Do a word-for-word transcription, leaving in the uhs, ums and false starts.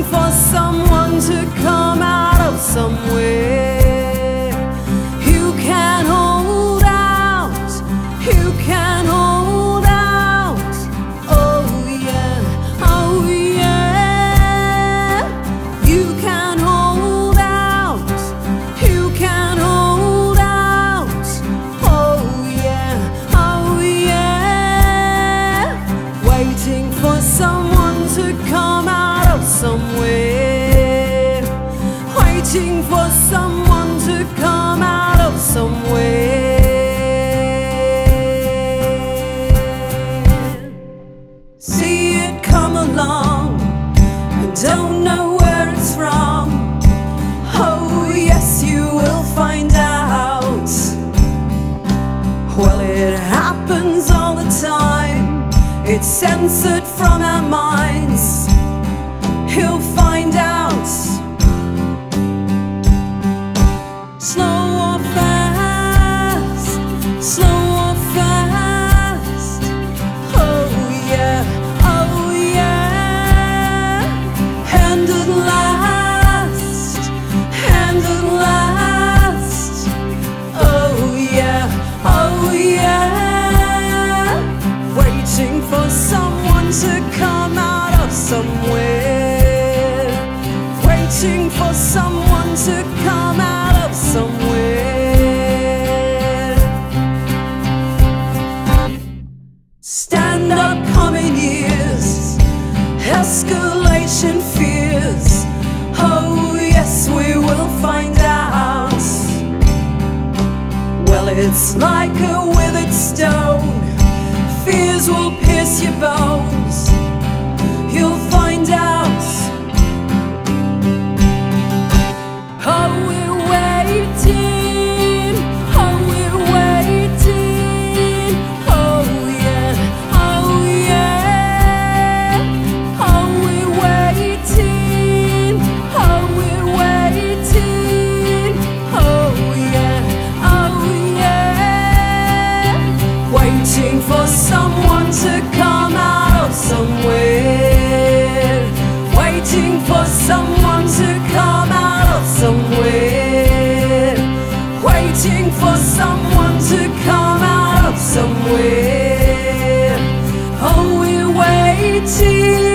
for someone to come out of somewhere. You can hold out, you can hold out. Oh yeah, oh yeah. You can hold out, you can hold out. Oh yeah, oh yeah. Waiting for someone to come out of somewhere. Waiting for someone to come out of somewhere. See it come along and don't know where it's from. Oh yes, you will find out. Well, it happens all the time. It's censored from our minds. He'll find out. Slow or fast, slow or fast. Oh yeah, oh yeah. And at last, and at last. Oh yeah, oh yeah. Waiting for someone to come out of somewhere. Waiting for someone to come out of somewhere. Stand up, coming years, escalation fears. Oh yes, we will find out. Well, it's like a withered stone. Fears will pierce your bones. You'll find out. Oh, we're waiting. Oh, we're waiting. Oh yeah, oh yeah. Oh, we're waiting. Oh, we're waiting. Oh yeah, oh yeah. Waiting for someone to come out of somewhere. Waiting for someone to come out of somewhere. Waiting for someone to come out of somewhere. Oh, we're waiting.